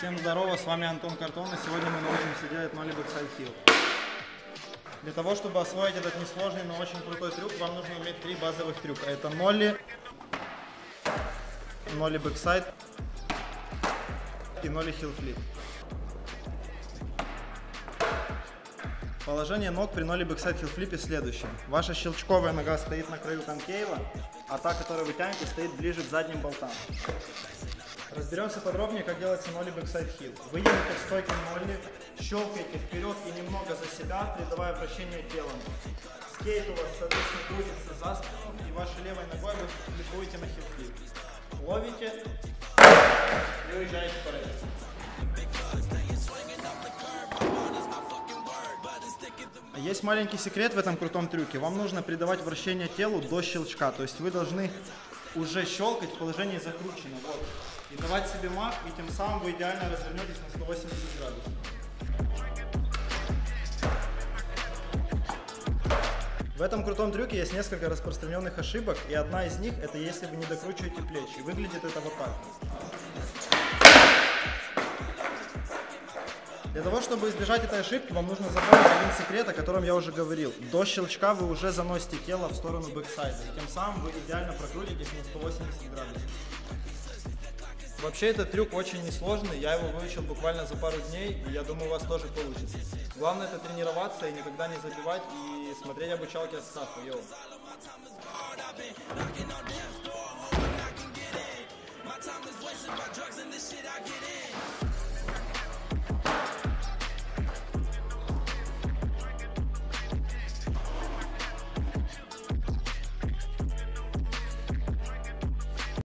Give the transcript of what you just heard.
Всем здорово, с вами Антон Картон, и сегодня мы научимся делать ноли бэксайд хил. Для того, чтобы освоить этот несложный, но очень крутой трюк, вам нужно уметь 3 базовых трюка. Это ноли, ноли бэксайд и ноли хил флип. Положение ног при ноли бэксайд хил флипе следующее. Ваша щелчковая нога стоит на краю конкейва, а та, которую вы тянете, стоит ближе к задним болтам. Разберемся подробнее, как делается ноли бэксайд хил. Вы едете к стойке ноли, щелкаете вперед и немного за себя, придавая вращение телом. Скейт у вас, соответственно, крутится за спину, и вашей левой ногой вы флипуете на хил флип. Ловите и уезжаете по рейсу. Есть маленький секрет в этом крутом трюке. Вам нужно придавать вращение телу до щелчка. То есть вы должны уже щелкать в положении закручено. Вот. И давать себе мах, и тем самым вы идеально развернетесь на 180 градусов. В этом крутом трюке есть несколько распространенных ошибок, и одна из них — это если вы не докручиваете плечи. Выглядит это вот так. Для того, чтобы избежать этой ошибки, вам нужно запомнить один секрет, о котором я уже говорил. До щелчка вы уже заносите тело в сторону бэксайда. Тем самым вы идеально прокрутитесь на 180 градусов. Вообще этот трюк очень несложный, я его выучил буквально за пару дней, и я думаю, у вас тоже получится. Главное — это тренироваться и никогда не забивать, и смотреть обучалки от Стафа. Йоу.